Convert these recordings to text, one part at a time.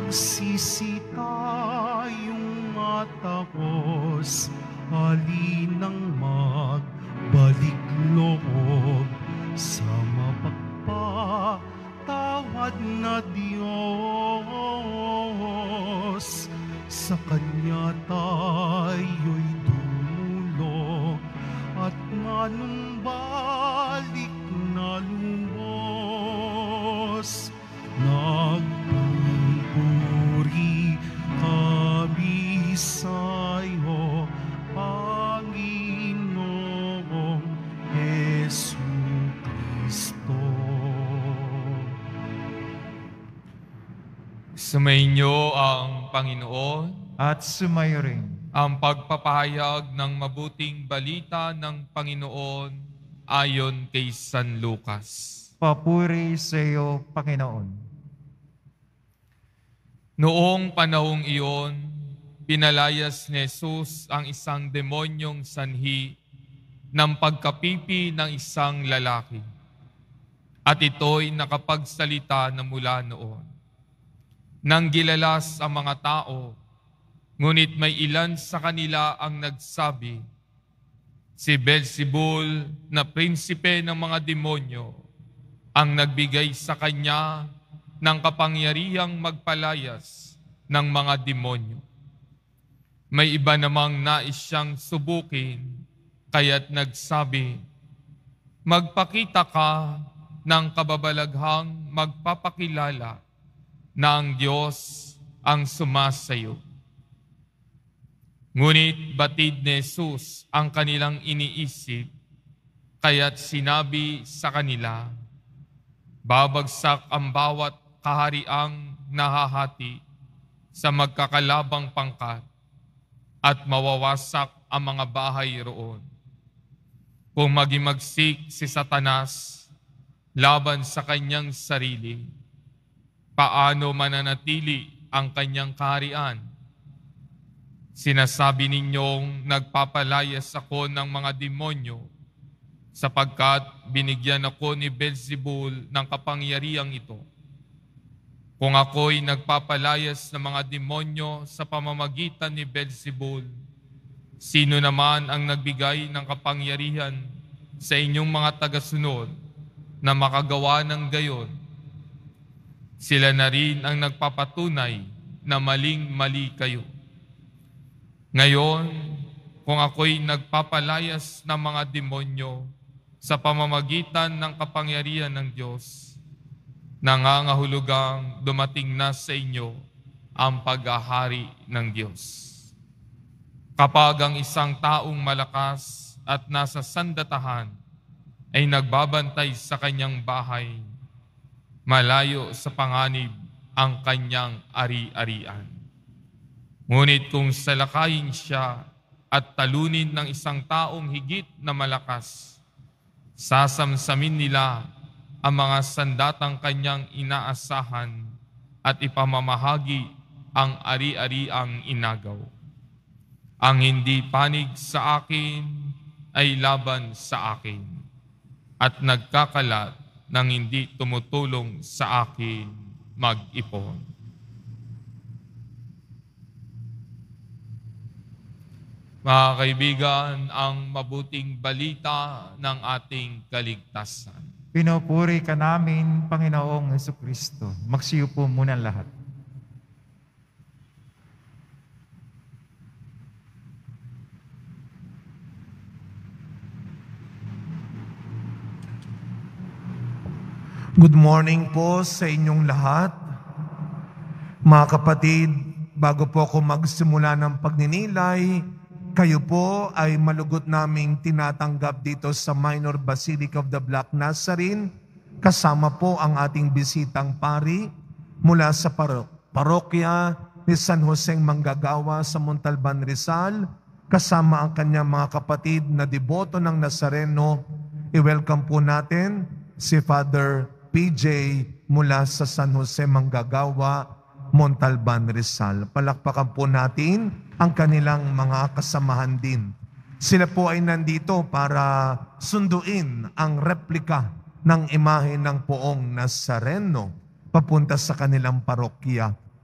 Nagsisi tayong matapos, halinang magbalik loob sa mapagpatawad na Diyos. Sa Kanya tayo'y dumulog at manumbalik na lubos. Nagpupuri kami sa'yo, Panginoong Jesucristo. Sumainyo ang Panginoon At sumayo rin ang pagpapahayag ng mabuting balita ng Panginoon ayon kay San Lucas. papuri sa iyo, Panginoon. Noong panahong iyon, pinalayas ni Jesus ang isang demonyong sanhi ng pagkapipi ng isang lalaki. At ito'y nakapagsalita na mula noon. Nang gilalas ang mga tao, ngunit may ilan sa kanila ang nagsabi, si Beelzebul na prinsipe ng mga demonyo ang nagbigay sa kanya ng kapangyarihang magpalayas ng mga demonyo. May iba namang nais siyang subukin, kaya't nagsabi, magpakita ka ng kababalaghang magpapakilala na ang Diyos ang sumasayo. Ngunit batid ni Jesus ang kanilang iniisip, kaya't sinabi sa kanila, babagsak ang bawat kahariang nahahati sa magkakalabang pangkat at mawawasak ang mga bahay roon. Kung magimagsik si Satanas laban sa kanyang sarili, paano mananatili ang kanyang kaharian? Sinasabi ninyong nagpapalayas ako ng mga demonyo sapagkat binigyan ako ni Beelzebul ng kapangyarihang ito. Kung ako'y nagpapalayas ng mga demonyo sa pamamagitan ni Beelzebul, sino naman ang nagbigay ng kapangyarihan sa inyong mga tagasunod na makagawa ng gayon? Sila na rin ang nagpapatunay na maling-mali kayo. Ngayon, kung ako'y nagpapalayas ng mga demonyo sa pamamagitan ng kapangyarihan ng Diyos, nangangahulugang dumating na sa inyo ang paghahari ng Diyos. Kapag ang isang taong malakas at nasa sandatahan ay nagbabantay sa kanyang bahay, malayo sa panganib ang kanyang ari-arian. Ngunit kung salakayin siya at talunin ng isang taong higit na malakas, sasamsamin nila ang mga sandatang kanyang inaasahan at ipamamahagi ang ari-ariang inagaw. Ang hindi panig sa akin ay laban sa akin at nagkakalat nang hindi tumutulong sa akin mag-ipon. Mga kaibigan, ang mabuting balita ng ating kaligtasan. Pinupuri ka namin, Panginoong Jesucristo. Magsiyo po muna lahat. Good morning po sa inyong lahat. Mga kapatid, bago po ako magsimula ng pagninilay, kayo po ay malugot naming tinatanggap dito sa Minor Basilica of the Black Nazarene, kasama po ang ating bisitang pari mula sa parokya ni San Jose Manggagawa sa Montalban, Rizal, kasama ang kanyang mga kapatid na deboto ng Nazareno. I-welcome po natin si Father PJ mula sa San Jose Manggagawa, Montalban, Rizal. Palakpakan po natin ang kanilang mga kasamahan din. Sila po ay nandito para sunduin ang replika ng imahe ng Poong Nazareno papunta sa kanilang parokya.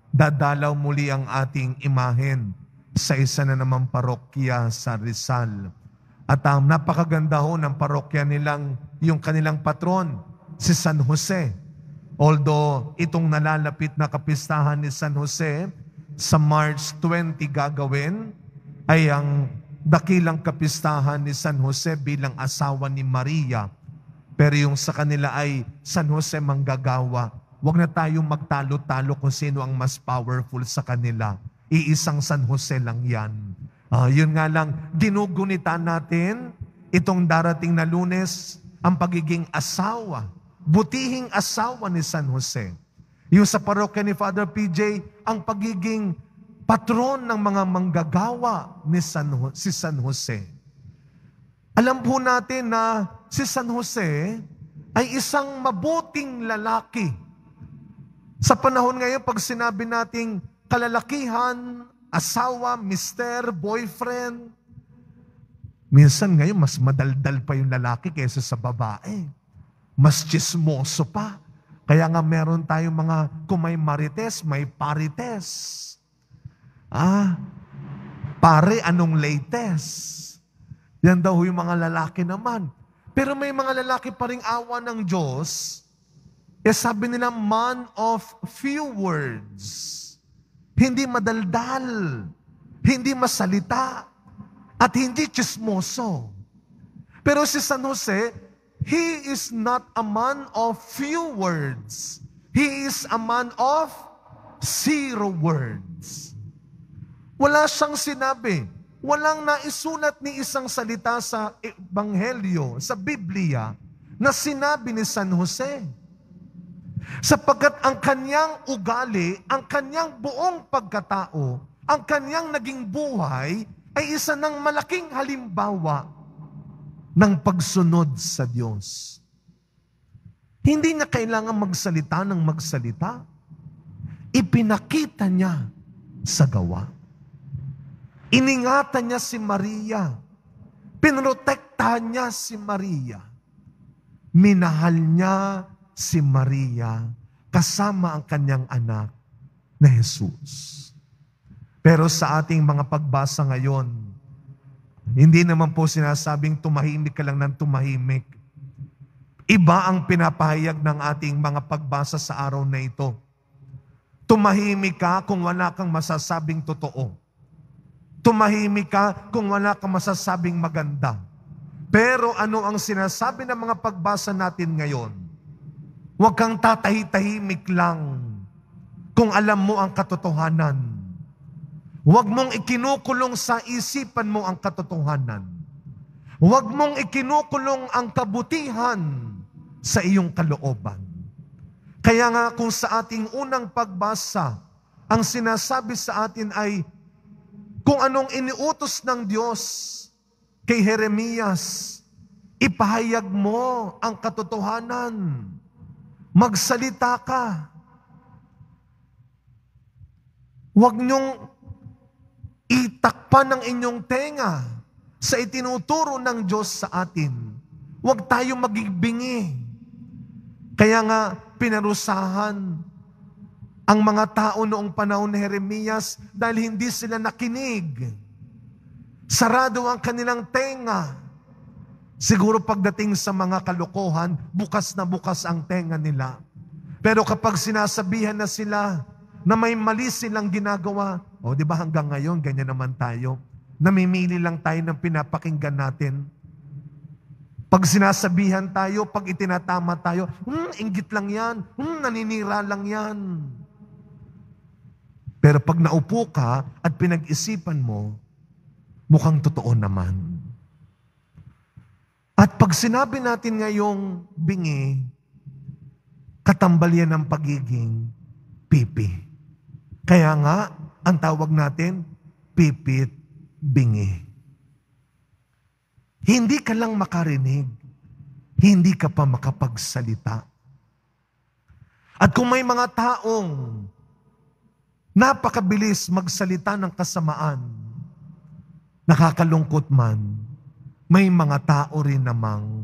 dadalaw muli ang ating imahen sa isa na namang parokya sa Rizal. At ang napakaganda ho ng parokya nilang, yung kanilang patron, si San Jose. Although itong nalalapit na kapistahan ni San Jose, sa March 20 gagawin, ay ang dakilang kapistahan ni San Jose bilang asawa ni Maria. Pero yung sa kanila ay San Jose Manggagawa. Huwag na tayong magtalo-talo kung sino ang mas powerful sa kanila. Iisang San Jose lang yan. Yun nga lang, ginugunita natin itong darating na Lunes, ang pagiging asawa, butihing asawa ni San Jose. Yung sa parokya ni Father PJ, ang pagiging patron ng mga manggagawa ni si San Jose. Alam po natin na si San Jose ay isang mabuting lalaki. Sa panahon ngayon, pag sinabi nating kalalakihan, asawa, mister, boyfriend, minsan ngayon mas madaldal pa yung lalaki kaysa sa babae. Mas chismoso pa. Kaya nga meron tayong mga, kung may marites, may parites. Pare, anong latest? Yan daw yung mga lalaki naman. Pero may mga lalaki pa ring awa ng Diyos, sabi nila, man of few words. Hindi madaldal, hindi masalita, at hindi chismoso. Pero si San Jose, he is not a man of few words. He is a man of 0 words. Wala siyang sinabi. Walang naisulat ni isang salita sa Ebanghelyo, sa Biblia, na sinabi ni San Jose. Sapagkat ang kanyang ugali, ang kanyang buong pagkatao, ang kanyang naging buhay, ay isa ng malaking halimbawa ng pagsunod sa Diyos. Hindi niya kailangan magsalita ng magsalita. Ipinakita niya sa gawa. Iningatan niya si Maria. Pinrotektahan niya si Maria. Minahal niya si Maria kasama ang kanyang anak na Jesus. Pero sa ating mga pagbasa ngayon, hindi naman po sinasabing tumahimik ka lang ng tumahimik. Iba ang pinapahayag ng ating mga pagbasa sa araw na ito. Tumahimik ka kung wala kang masasabing totoo. Tumahimik ka kung wala kang masasabing maganda. Pero ano ang sinasabi ng mga pagbasa natin ngayon? Huwag kang tatahi-tahimik lang kung alam mo ang katotohanan. Huwag mong ikinukulong sa isipan mo ang katotohanan. Huwag mong ikinukulong ang kabutihan sa iyong kalooban. Kaya nga kung sa ating unang pagbasa, ang sinasabi sa atin ay kung anong iniutos ng Diyos kay Jeremias, ipahayag mo ang katotohanan. Magsalita ka. Huwag niyong itakpan ang inyong tenga sa itinuturo ng Diyos sa atin. Huwag tayo magbingi. Kaya nga, pinarusahan ang mga tao noong panahon ni Jeremias dahil hindi sila nakinig. Sarado ang kanilang tenga. Siguro pagdating sa mga kalokohan, bukas na bukas ang tenga nila. Pero kapag sinasabihan na sila na may mali silang ginagawa, di ba hanggang ngayon, ganyan naman tayo. Namimili lang tayo ng pinapakinggan natin. Pag sinasabihan tayo, pag itinatama tayo, inggit lang yan, naninira lang yan. Pero pag naupo ka at pinag-isipan mo, mukhang totoo naman. At pag sinabi natin ngayong bingi, katambal yan ng pagiging pipi. Kaya nga, ang tawag natin, pipit bingi. Hindi ka lang makarinig, hindi ka pa makapagsalita. At kung may mga taong napakabilis magsalita ng kasamaan, nakakalungkot man, may mga tao rin namang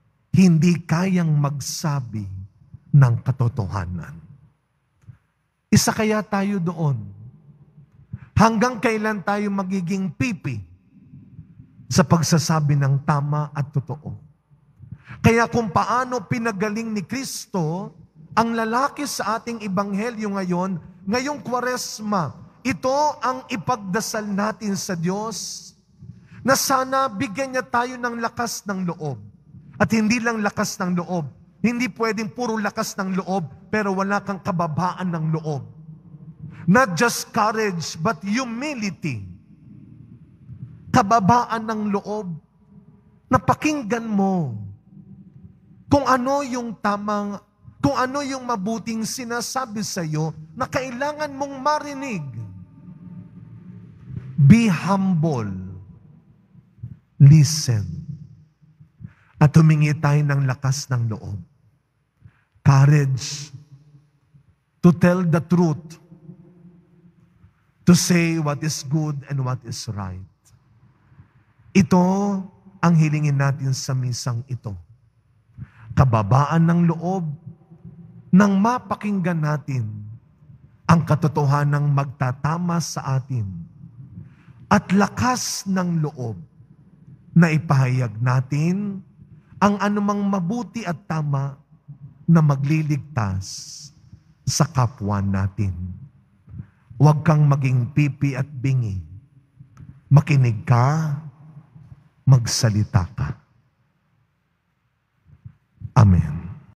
hindi kayang magsabi ng katotohanan. Isa kaya tayo doon? Hanggang kailan tayo magiging pipi sa pagsasabi ng tama at totoo? Kaya kung paano pinagaling ni Kristo ang lalaki sa ating ebanghelyo ngayon, ngayong Kwaresma, ito ang ipagdasal natin sa Diyos na sana bigyan niya tayo ng lakas ng loob. At hindi lang lakas ng loob. Hindi pwedeng puro lakas ng loob pero wala kang kababaan ng loob. Not just courage but humility. Kababaan ng loob na pakinggan mo kung ano yung tamang, kung ano yung mabuting sinasabi sa iyo na kailangan mong marinig. Be humble. Listen. At humingi tayo ng lakas ng loob. Courage to tell the truth. To say what is good and what is right. Ito ang hilingin natin sa misang ito. Kababaan ng loob nang mapakinggan natin ang katotohanang magtatama sa atin at lakas ng loob na ipahayag natin ang anumang mabuti at tama na magliligtas sa kapwa natin. Huwag kang maging pipi at bingi. Makinig ka, magsalita ka.